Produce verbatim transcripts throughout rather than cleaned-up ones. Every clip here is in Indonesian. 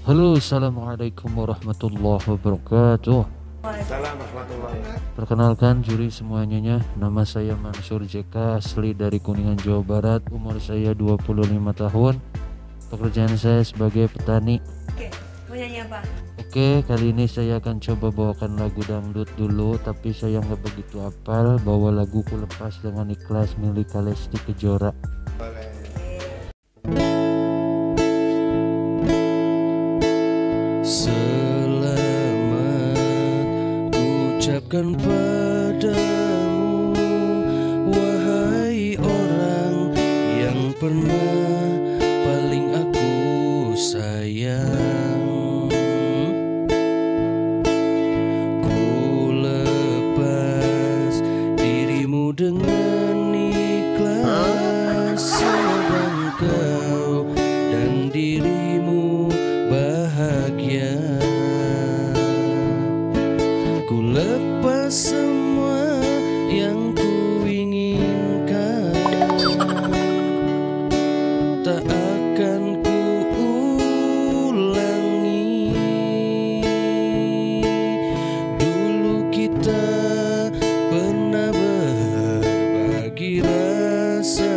Halo, assalamualaikum warahmatullahi wabarakatuh. Salam warahmatullahi. Perkenalkan juri semuanya, nama saya Mansur J K, asli dari Kuningan, Jawa Barat. Umur saya dua puluh lima tahun. Pekerjaan saya sebagai petani. Oke, mau nyanyi apa? Oke, kali ini saya akan coba bawakan lagu dangdut dulu, tapi saya nggak begitu hafal. Bawa laguku lepas dengan ikhlas milik Lesti Kejora. Boleh. Selamat ucapkan padamu, wahai orang yang pernah paling aku sayang. Ku lepas dirimu dengan ikhlas, sedang kau dan dirimu bahagia. Ku lepas semua yang ku inginkan, tak akan ku ulangi. Dulu kita pernah berbagi rasa,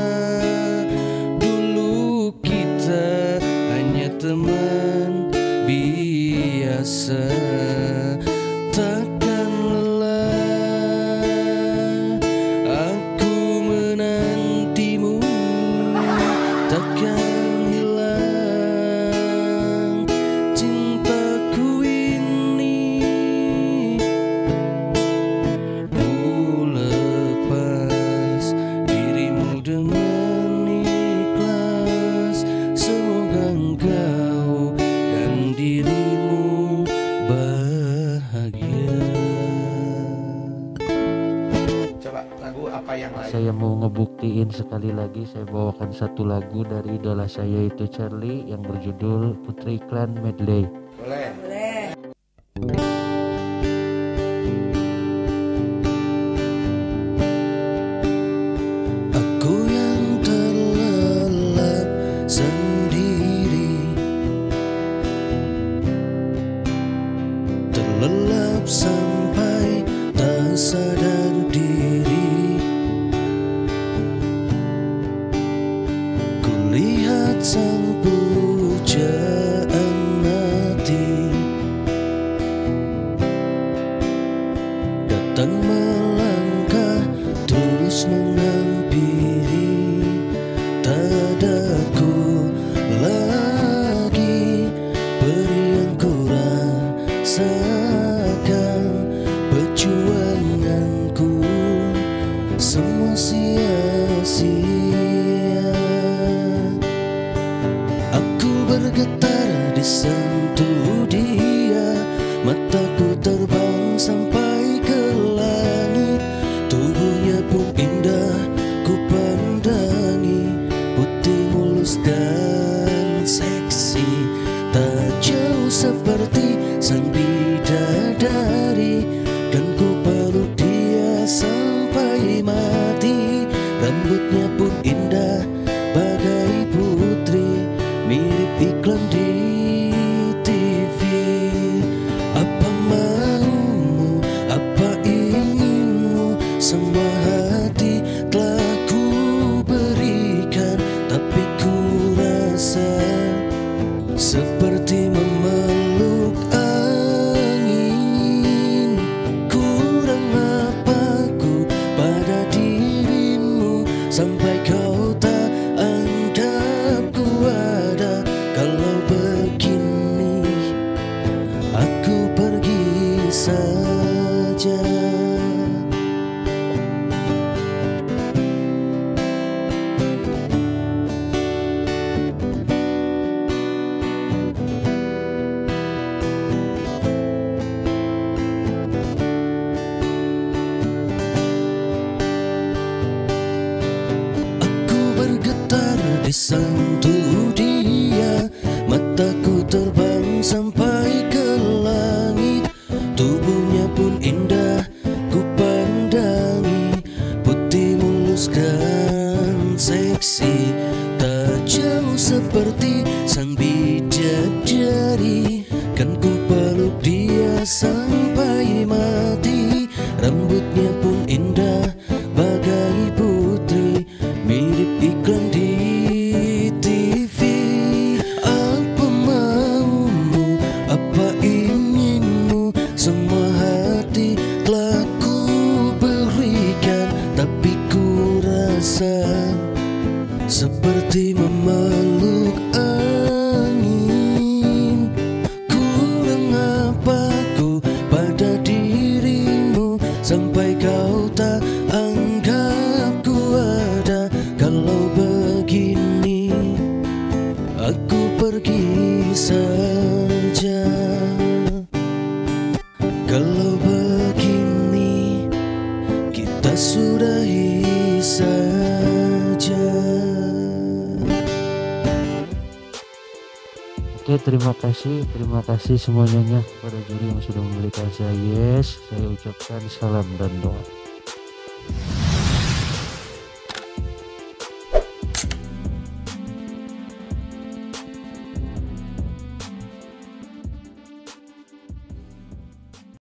dulu kita hanya teman biasa. Takkan lelah aku menantimu, takkan hilang cintaku ini. Ku lepas dirimu dengan ikhlas, semoga engkau dan dirimu bahagia. Coba lagu apa yang lain? Saya mau ngebuktiin sekali lagi, saya bawakan satu lagu dari idola saya itu Charlie yang berjudul Putri Iklan Medley. Boleh. Boleh. Aku yang terlelap sendiri, terlelap sampai tak sadar diri. Kulihat sang pujaan mati datang melangkah terus menghampiri. Tak ada ku lagi beri yang ku rasakan, perjuanganku semua sia-sia. Aku bergetar disentuh dia, mataku terbang sampai ke langit. Tubuhnya pun indah ku pandangi, putih mulus dan seksi, tak jauh seperti sang bidadari. Dan ku peluk dia sampai mati. Rambutnya pun indah bagai putri, mirip iklan di T V. Apa maumu, apa inginmu, semua hati telah ku berikan. Tapi ku rasa seperti memeluk angin. Kurang apa ku pada dirimu, sampai kau tak anggapku ada. Kalau begini aku pergi saja. Aku bergetar disentuh dia, mataku terbang sampai ke langit. Tubuhnya pun indah ku pandangi, putih mulus dan seksi, tak jauh seperti sang bidadari. Wajahnya pun indah bagai putri, mirip iklan di T V. Apa maumu, apa inginmu, semua hati telah ku berikan. Tapi ku rasa seperti memeluk angin. Kurang apa ku pada dirimu sampai kau tak anggap ku ada. Kalau begini aku pergi saja. Kalau begini kita sudahi saja. Oke, terima kasih, terima kasih semuanya kepada juri yang sudah memberikan saya yes. Saya ucapkan salam dan doa.